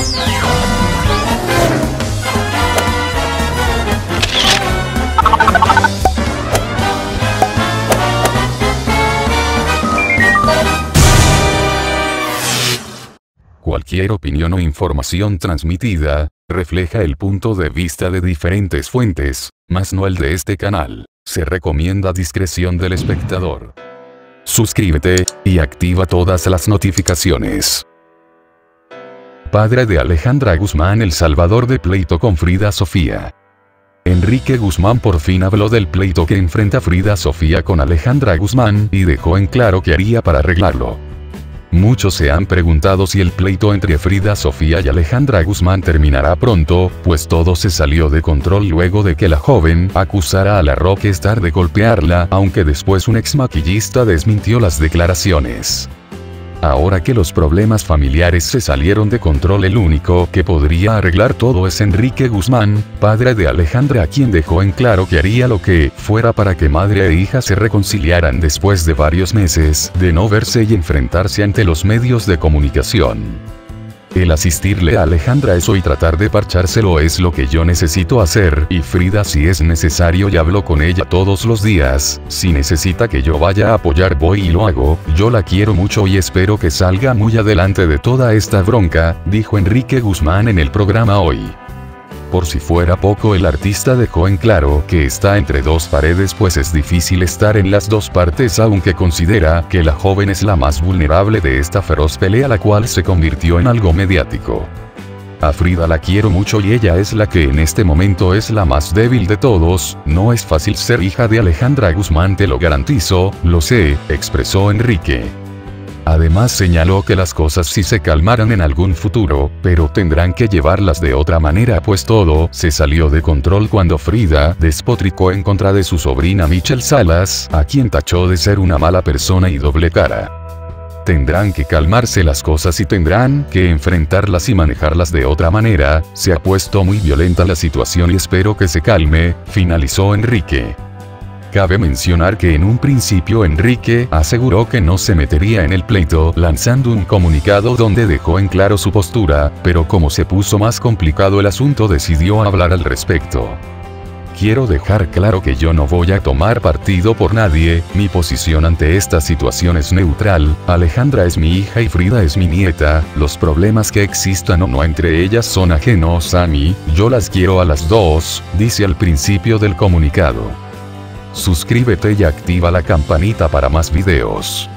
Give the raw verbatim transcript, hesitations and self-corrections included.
Cualquier opinión o información transmitida, refleja el punto de vista de diferentes fuentes, mas no el de este canal. Se recomienda discreción del espectador. Suscríbete, y activa todas las notificaciones. Padre de Alejandra Guzmán, el salvador de pleito con Frida Sofía. Enrique Guzmán por fin habló del pleito que enfrenta Frida Sofía con Alejandra Guzmán, y dejó en claro qué haría para arreglarlo. Muchos se han preguntado si el pleito entre Frida Sofía y Alejandra Guzmán terminará pronto, pues todo se salió de control luego de que la joven acusara a la rockstar de golpearla, aunque después un ex maquillista desmintió las declaraciones. Ahora que los problemas familiares se salieron de control, el único que podría arreglar todo es Enrique Guzmán, padre de Alejandra, quien dejó en claro que haría lo que fuera para que madre e hija se reconciliaran después de varios meses de no verse y enfrentarse ante los medios de comunicación. El asistirle a Alejandra eso y tratar de parchárselo es lo que yo necesito hacer, y Frida si es necesario y hablo con ella todos los días, si necesita que yo vaya a apoyar voy y lo hago, yo la quiero mucho y espero que salga muy adelante de toda esta bronca, dijo Enrique Guzmán en el programa Hoy. Por si fuera poco, el artista dejó en claro que está entre dos paredes, pues es difícil estar en las dos partes, aunque considera que la joven es la más vulnerable de esta feroz pelea, la cual se convirtió en algo mediático. A Frida la quiero mucho y ella es la que en este momento es la más débil de todos, no es fácil ser hija de Alejandra Guzmán, te lo garantizo, lo sé, expresó Enrique. Además señaló que las cosas sí se calmarán en algún futuro, pero tendrán que llevarlas de otra manera, pues todo se salió de control cuando Frida despotricó en contra de su sobrina Michelle Salas, a quien tachó de ser una mala persona y doble cara. Tendrán que calmarse las cosas y tendrán que enfrentarlas y manejarlas de otra manera, se ha puesto muy violenta la situación y espero que se calme, finalizó Enrique. Cabe mencionar que en un principio Enrique aseguró que no se metería en el pleito, lanzando un comunicado donde dejó en claro su postura, pero como se puso más complicado el asunto decidió hablar al respecto. Quiero dejar claro que yo no voy a tomar partido por nadie, mi posición ante esta situación es neutral, Alejandra es mi hija y Frida es mi nieta, los problemas que existan o no entre ellas son ajenos a mí, yo las quiero a las dos, dice al principio del comunicado. Suscríbete y activa la campanita para más videos.